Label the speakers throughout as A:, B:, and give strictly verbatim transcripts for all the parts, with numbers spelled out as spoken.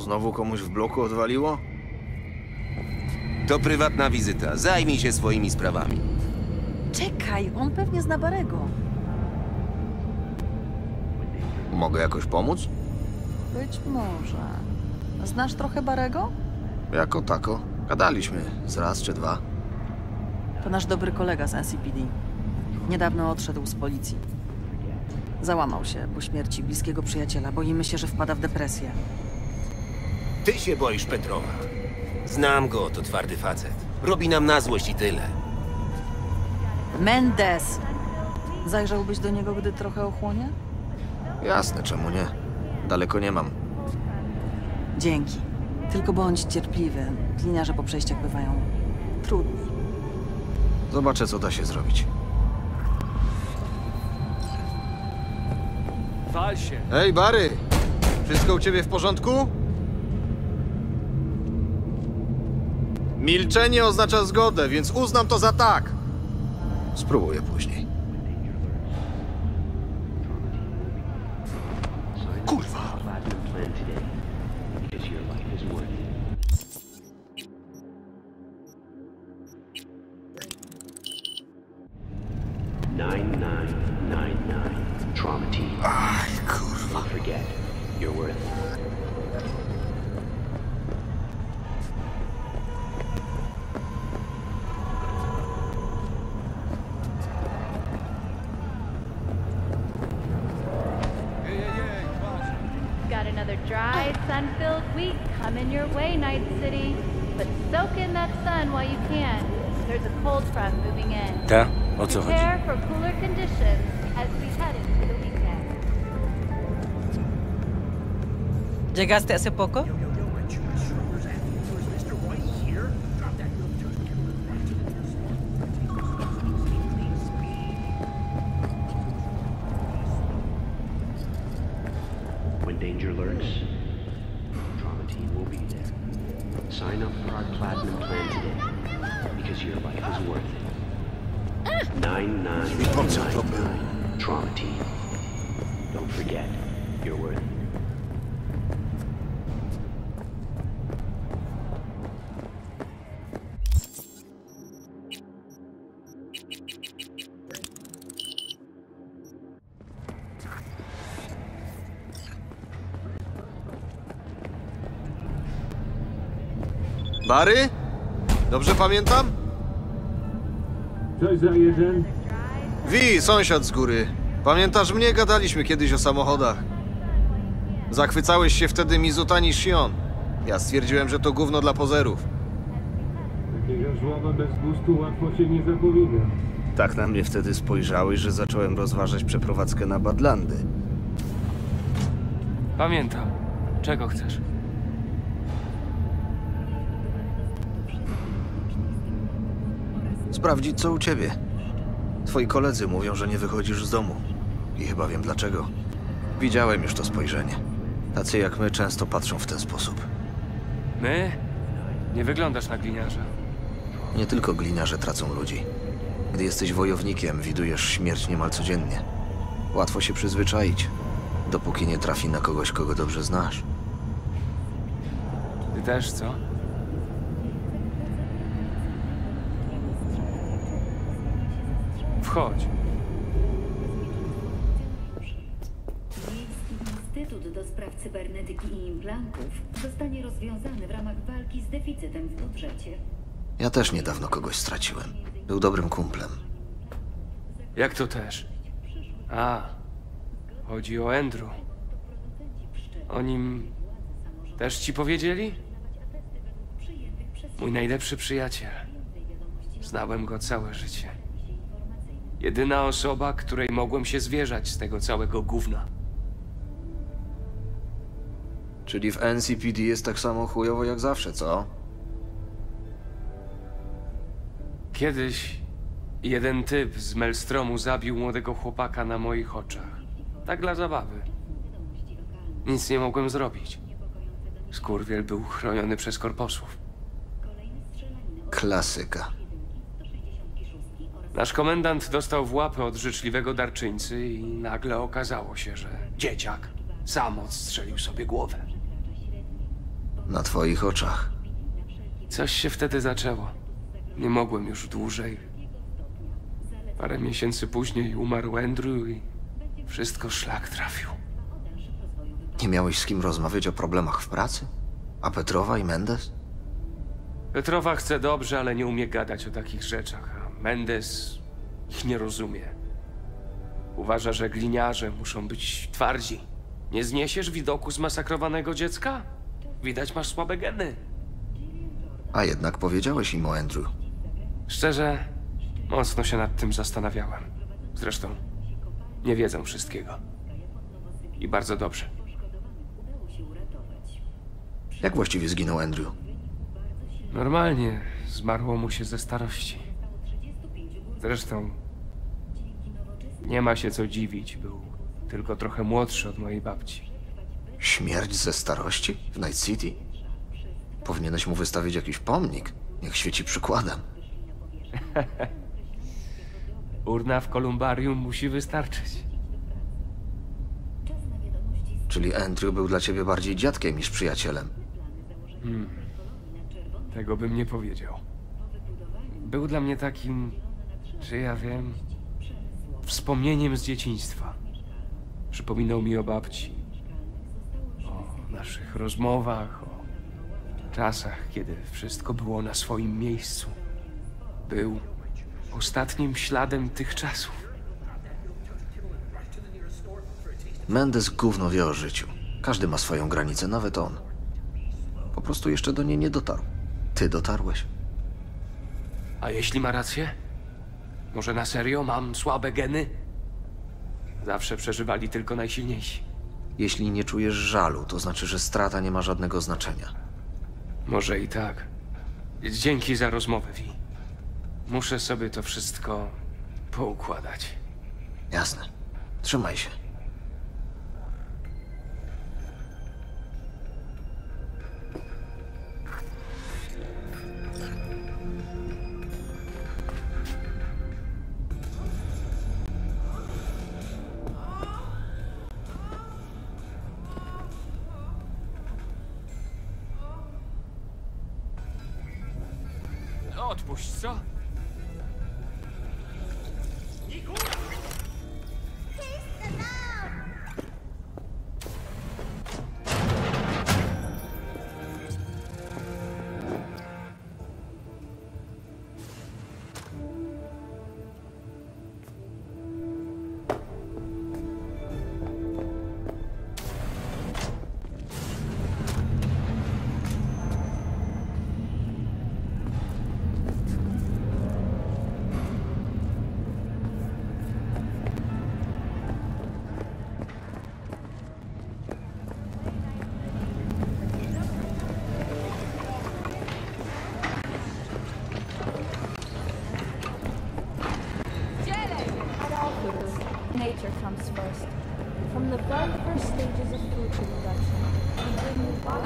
A: Znowu komuś w bloku odwaliło?
B: To prywatna wizyta. Zajmij się swoimi sprawami.
C: Czekaj, on pewnie zna Barego.
A: Mogę jakoś pomóc?
C: Być może. Znasz trochę Barego?
A: Jako tako. Gadaliśmy z raz czy dwa.
C: To nasz dobry kolega z N C P D. Niedawno odszedł z policji. Załamał się po śmierci bliskiego przyjaciela. Boimy się, że wpada w depresję.
B: Ty się boisz Petrowa. Znam go, to twardy facet. Robi nam na złość i tyle.
C: Mendes! Zajrzałbyś do niego, gdy trochę ochłonie?
A: Jasne, czemu nie? Daleko nie mam.
C: Dzięki. Tylko bądź cierpliwy. Gliniarze po przejściach bywają trudni.
A: Zobaczę, co da się zrobić.
D: Wal się!
A: Hej, Barry! Wszystko u ciebie w porządku? Milczenie oznacza zgodę, więc uznam to za tak. Spróbuję później. Kurwa!
E: nine nine nine nine Trauma Team.
A: Aj, kurwa.
E: Don't forget, you're worth it.
F: Got another dry, sun-filled week coming your way, Night City. But soak in that sun while you can. There's a cold front moving in.
D: Ta? O co chodzi?
F: Prepare for cooler conditions as we head into the weekend.
C: ¿Llegaste hace poco?
E: When danger lurks, Trauma Team will be there. Sign up for our Platinum plan today, because your life is worth it. nine nine nine nine Trauma Team. Don't forget, you're worth it.
A: Barry? Dobrze pamiętam?
G: Coś za jeden?
A: Wi, sąsiad z góry. Pamiętasz mnie? Gadaliśmy kiedyś o samochodach. Zachwycałeś się wtedy Mizutani Shion. Ja stwierdziłem, że to gówno dla pozerów.
G: Takiego żłoba bez gustu łatwo się nie zapowiada.
A: Tak na mnie wtedy spojrzałeś, że zacząłem rozważać przeprowadzkę na Badlandy.
D: Pamiętam. Czego chcesz?
A: Sprawdzić, co u ciebie. Twoi koledzy mówią, że nie wychodzisz z domu. I chyba wiem dlaczego. Widziałem już to spojrzenie. Tacy jak my często patrzą w ten sposób.
D: My? Nie wyglądasz na gliniarza.
A: Nie tylko gliniarze tracą ludzi. Gdy jesteś wojownikiem, widujesz śmierć niemal codziennie. Łatwo się przyzwyczaić, dopóki nie trafi na kogoś, kogo dobrze znasz.
D: Ty też, co? Wchodź.
H: Instytut do spraw cybernetyki i implantów zostanie rozwiązany w ramach walki z deficytem w budżecie.
A: Ja też niedawno kogoś straciłem. Był dobrym kumplem.
D: Jak to też? A, chodzi o Andrew. O nim też ci powiedzieli? Mój najlepszy przyjaciel. Znałem go całe życie. Jedyna osoba, której mogłem się zwierzać z tego całego gówna.
A: Czyli w N C P D jest tak samo chujowo jak zawsze, co?
D: Kiedyś jeden typ z Maelstromu zabił młodego chłopaka na moich oczach. Tak dla zabawy. Nic nie mogłem zrobić. Skurwiel był chroniony przez korposów.
A: Klasyka.
D: Nasz komendant dostał w łapę od życzliwego darczyńcy i nagle okazało się, że dzieciak sam odstrzelił sobie głowę.
A: Na twoich oczach.
D: Coś się wtedy zaczęło. Nie mogłem już dłużej. Parę miesięcy później umarł Andrew i wszystko szlak trafił.
A: Nie miałeś z kim rozmawiać o problemach w pracy? A Petrowa i Mendes?
D: Petrowa chce dobrze, ale nie umie gadać o takich rzeczach, a Mendes ich nie rozumie. Uważa, że gliniarze muszą być twardzi. Nie zniesiesz widoku zmasakrowanego dziecka? Widać, masz słabe geny.
A: A jednak powiedziałeś im o Andrew.
D: Szczerze, mocno się nad tym zastanawiałem. Zresztą, nie wiedzą wszystkiego. I bardzo dobrze.
A: Jak właściwie zginął Andrew?
D: Normalnie zmarło mu się ze starości. Zresztą, nie ma się co dziwić. Był tylko trochę młodszy od mojej babci.
A: Śmierć ze starości? W Night City? Powinieneś mu wystawić jakiś pomnik. Niech świeci przykładem.
D: Urna w kolumbarium musi wystarczyć.
A: Czyli Andrew był dla ciebie bardziej dziadkiem niż przyjacielem.
D: Hmm. Tego bym nie powiedział. Był dla mnie takim, czy ja wiem, wspomnieniem z dzieciństwa. Przypominał mi o babci, o naszych rozmowach, o czasach, kiedy wszystko było na swoim miejscu. Był ostatnim śladem tych czasów.
A: Mendes gówno wie o życiu. Każdy ma swoją granicę, nawet on. Po prostu jeszcze do niej nie dotarł. Ty dotarłeś.
D: A jeśli ma rację? Może na serio mam słabe geny? Zawsze przeżywali tylko najsilniejsi.
A: Jeśli nie czujesz żalu, to znaczy, że strata nie ma żadnego znaczenia.
D: Może i tak. Dzięki za rozmowę, Vi. Muszę sobie to wszystko poukładać.
A: Jasne. Trzymaj się.
D: Odpuść, co?
I: Nature comes first. From the very first stages of food production, we bring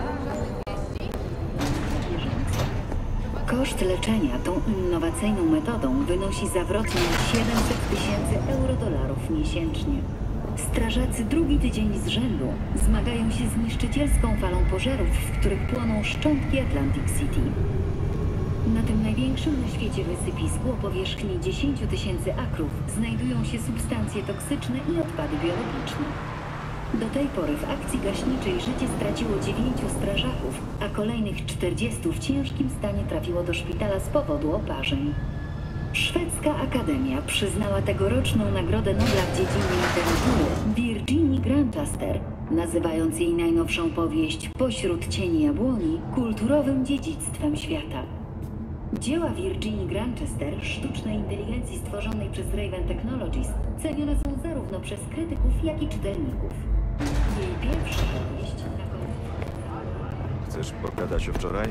I: you
H: Koszt leczenia tą innowacyjną metodą wynosi zawrotnie siedemset tysięcy euro-dolarów miesięcznie. Strażacy drugi tydzień z rzędu zmagają się z niszczycielską falą pożarów, w których płoną szczątki Atlantic City. Na tym największym na świecie wysypisku o powierzchni dziesięć tysięcy akrów znajdują się substancje toksyczne i odpady biologiczne. Do tej pory w akcji gaśniczej życie straciło dziewięciu strażaków, a kolejnych czterdziestu w ciężkim stanie trafiło do szpitala z powodu oparzeń. Szwedzka Akademia przyznała tegoroczną Nagrodę Nobla w dziedzinie literatury Virginie Grantchester, nazywając jej najnowszą powieść Pośród cieni jabłoni kulturowym dziedzictwem świata. Dzieła Virginie Grantchester, sztucznej inteligencji stworzonej przez Raven Technologies, cenione są zarówno przez krytyków, jak i czytelników. Jej pierwsza powieść na końcu...
J: Chcesz pogadać o wczoraj?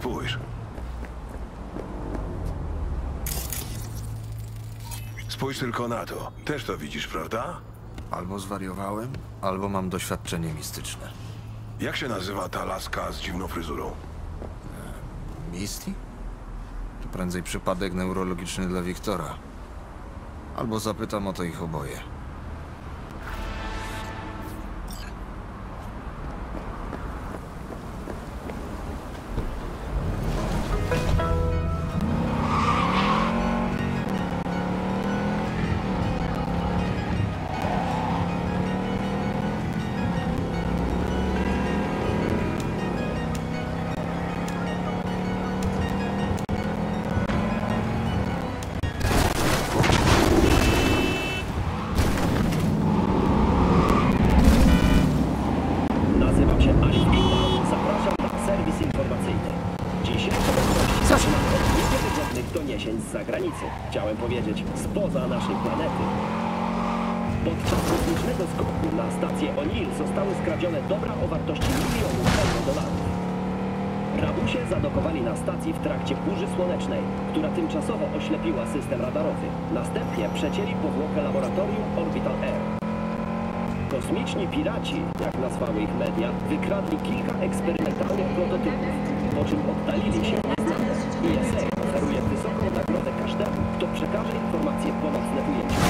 J: Spójrz. Spójrz tylko na to. Też to widzisz, prawda?
A: Albo zwariowałem, albo mam doświadczenie mistyczne.
J: Jak się nazywa ta laska z dziwną fryzurą?
A: Misty? To prędzej przypadek neurologiczny dla Wiktora. Albo zapytam o to ich oboje.
K: Nazywam się Ashton. Zapraszam na serwis informacyjny. Dzisiejsze gości zaczynam od niewiarygodnych doniesień z zagranicy. Chciałem powiedzieć, spoza naszej planety. Podczas kosmicznego skoku na stację O'Neill zostały skradzione dobra o wartości milionów dolarów. Rabusie zadokowali na stacji w trakcie burzy słonecznej, która tymczasowo oślepiła system radarowy. Następnie przecięli powłokę laboratorium Orbital Air. Kosmiczni piraci, jak nazwały ich media, wykradli kilka eksperymentalnych prototypów, po czym oddalili się od sceny. I S A oferuje wysoką nagrodę każdemu, kto przekaże informacje po nocne ujęciu.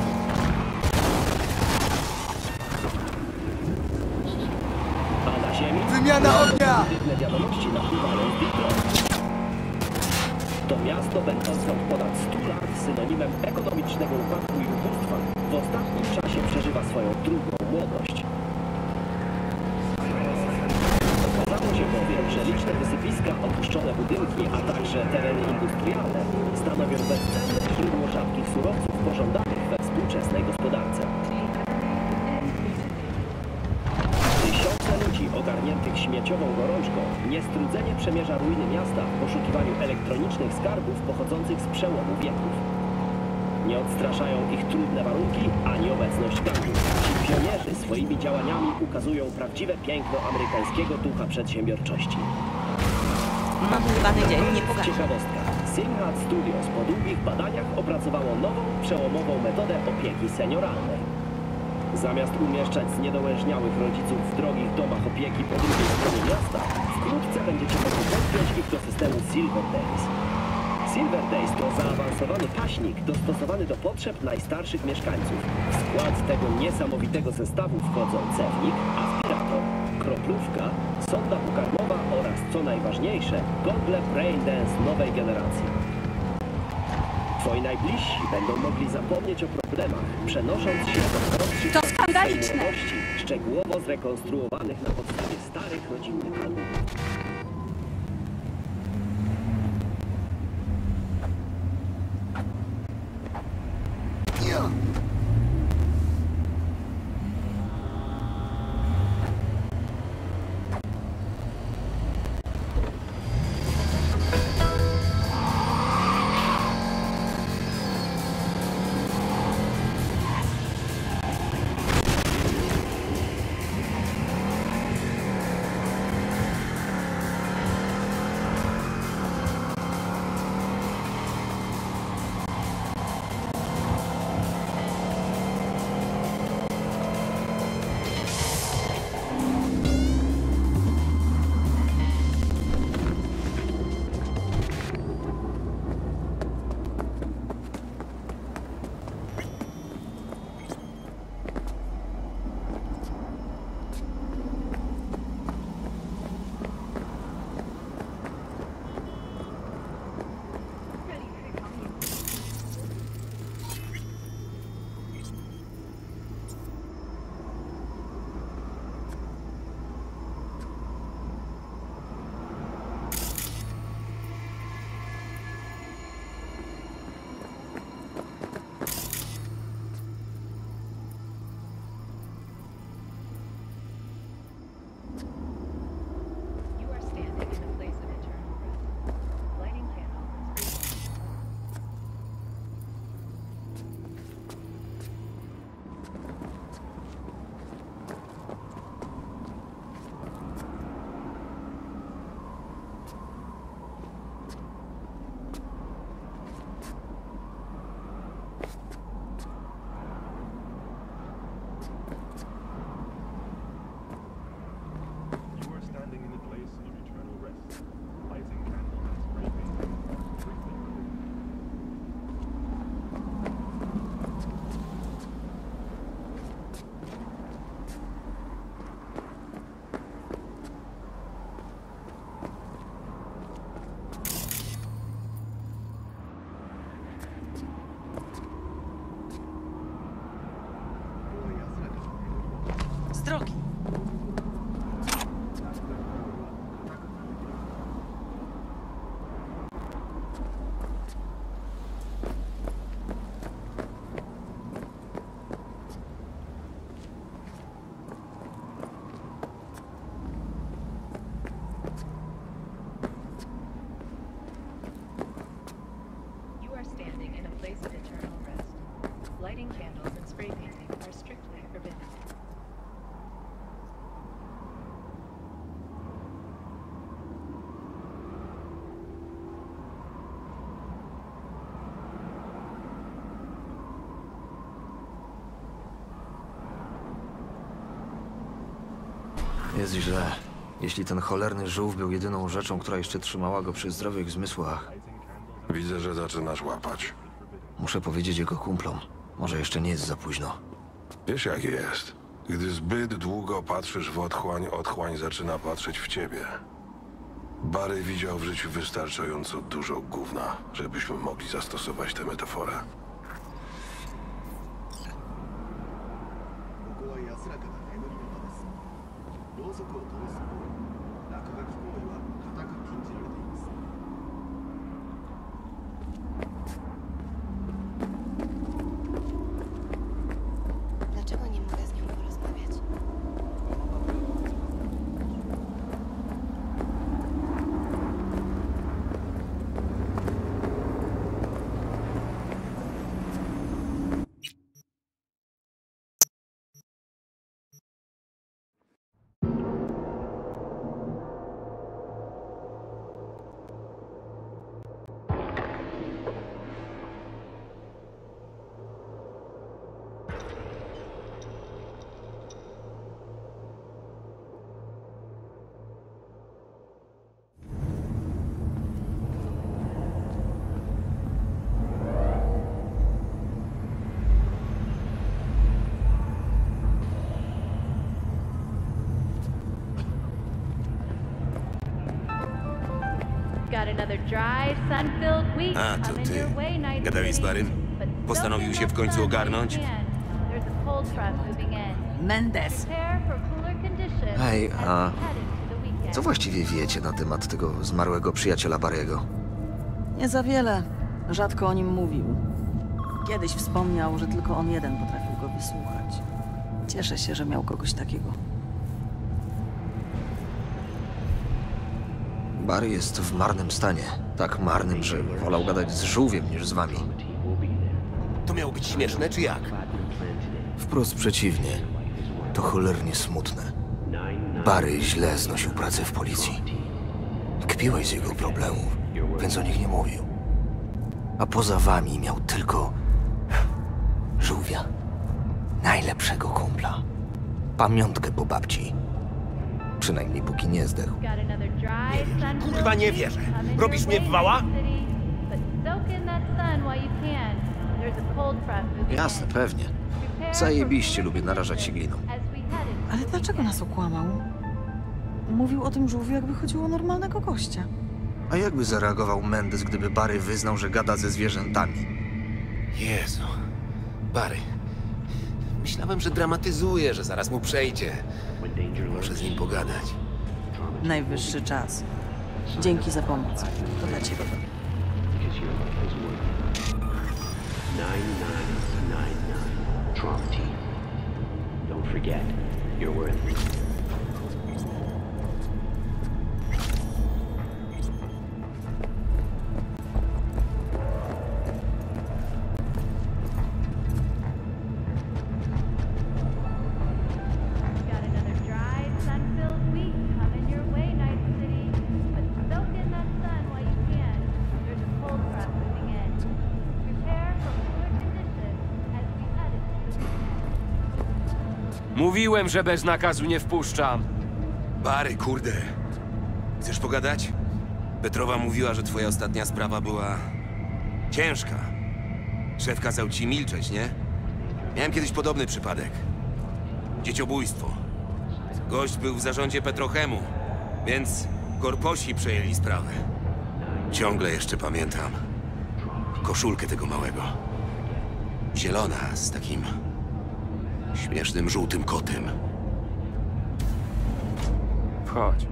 K: A na Ziemi... Wymiana ognia! Pozytywne wiadomości napływają z Detroit. To miasto, będące od ponad stu lat synonimem ekonomicznego upadku i ubóstwa, w ostatnim czasie przeżywa swoją drugą młodość. Okazało się bowiem, że liczne wysypiska, opuszczone budynki, a także tereny industrialne stanowią bezcenne źródło rzadkich surowców pożądanych we współczesnej gospodarce. Tysiące ludzi ogarniętych śmieciową gorączką niestrudzenie przemierza ruiny miasta w poszukiwaniu elektronicznych skarbów pochodzących z przełomu wieków. Nie odstraszają ich trudne warunki, ani obecność gangu. Ci pionierzy swoimi działaniami ukazują prawdziwe piękno amerykańskiego ducha przedsiębiorczości.
C: Mam udany dzień, nie pokażę.
K: Ciekawostka. Simhat Studios po długich badaniach opracowało nową, przełomową metodę opieki senioralnej. Zamiast umieszczać zniedołężniałych rodziców w drogich domach opieki po drugiej stronie miasta, wkrótce będziecie mogli podpiąć ich do systemu Silver Days. Silver Days to zaawansowany paśnik dostosowany do potrzeb najstarszych mieszkańców. W skład tego niesamowitego zestawu wchodzą cewnik, aspirator, kroplówka, sonda pokarmowa oraz, co najważniejsze, gogle Brain Dance nowej generacji. Twoi najbliżsi będą mogli zapomnieć o problemach, przenosząc się do prostszych
C: To skandaliczne!
K: młodości, szczegółowo zrekonstruowanych na podstawie starych rodzinnych albumów.
A: Jest źle. Jeśli ten cholerny żółw był jedyną rzeczą, która jeszcze trzymała go przy zdrowych zmysłach,
J: Widzę, że zaczynasz łapać.
A: muszę powiedzieć jego kumplom. Może jeszcze nie jest za późno.
J: Wiesz jak jest. Gdy zbyt długo patrzysz w otchłań, otchłań zaczyna patrzeć w ciebie. Barry widział w życiu wystarczająco dużo gówna, żebyśmy mogli zastosować tę metaforę.
L: Dlaczego nie mogę z nią porozmawiać?
F: Got another dry, sun-filled week
B: A, to
F: coming
B: ty.
F: your way, Night
B: Gadałeś z
F: City.
B: Barrym?
F: But
B: Postanowił
F: soak
B: się
F: in
B: w
F: that
B: końcu
F: sun while
B: ogarnąć?
F: you can. There's a cold front moving in.
C: Mendes.
F: Prepare for cooler conditions
A: Hej,
F: as
A: a
F: we head into the weekend.
A: co właściwie wiecie na temat tego zmarłego przyjaciela Barry'ego?
C: Nie za wiele. Rzadko o nim mówił. Kiedyś wspomniał, że tylko on jeden potrafił go wysłuchać. Cieszę się, że miał kogoś takiego.
A: Barry jest w marnym stanie. Tak marnym, że wolał gadać z żółwiem niż z wami.
B: To miało być śmieszne, czy jak?
A: Wprost przeciwnie. To cholernie smutne. Barry źle znosił pracę w policji. Kpiłeś z jego problemów, więc o nich nie mówił. A poza wami miał tylko żółwia. Najlepszego kumpla. Pamiątkę po babci. Przynajmniej póki nie zdechł.
F: Got another dry, sun-filled
B: Kurwa, nie
F: week
B: wierzę.
F: coming
B: Robisz
F: your
B: mnie
F: way,
B: w wała?
F: Night City. But soak in that sun while you can. There's a cold front moving
A: Jasne,
F: in.
A: pewnie.
F: Prepare for
A: Zajebiście
F: cooler
A: lubię narażać się
F: conditions
A: gliną.
F: as we head into
C: Ale dlaczego nas okłamał? Mówił o tym żółwiu, jakby chodziło o normalnego gościa.
A: A jakby zareagował Mendes, gdyby Barry wyznał, że gada ze zwierzętami?
B: Jezu. Barry. Myślałem, że dramatyzuje, że zaraz mu przejdzie. Muszę z nim pogadać.
C: Najwyższy czas. Dzięki za pomoc. To dla ciebie.
E: Because your life is worth it. nine nine nine nine. Trauma Team. Don't forget, you're worth it.
F: Got another dry, sun-filled week coming your way, Night City. But soak in that sun while you can. There's a cold front moving in. Prepare for cooler conditions as we head into the weekend.
D: Mówiłem, że bez nakazu nie wpuszczam.
B: Barry, kurde. Chcesz pogadać? Petrowa mówiła, że twoja ostatnia sprawa była... ciężka. Szef kazał ci milczeć, nie? Miałem kiedyś podobny przypadek. Dzieciobójstwo. Gość był w zarządzie Petrochemu, więc korposi przejęli sprawę. Ciągle jeszcze pamiętam koszulkę tego małego. Zielona, z takim śmiesznym żółtym kotem.
D: Wchodź.